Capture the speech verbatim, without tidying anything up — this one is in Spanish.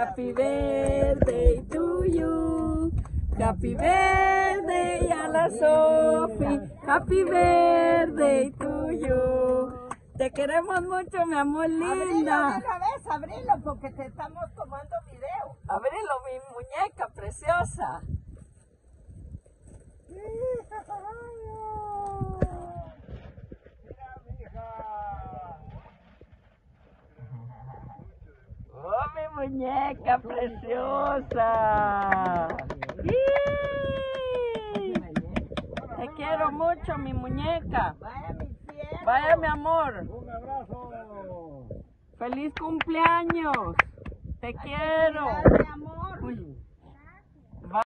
Happy birthday to you. Happy birthday a la Sofi. Happy birthday to you. Te queremos mucho, mi amor linda. Abrilo de una vez, abrilo, porque te estamos tomando video. Abrilo, mi muñeca preciosa. Oh, mi muñeca preciosa. ¡Sí! Te quiero mucho, mi muñeca. Vaya, mi cielo. Vaya, mi amor. Un abrazo. Feliz cumpleaños. Te quiero. Mi amor.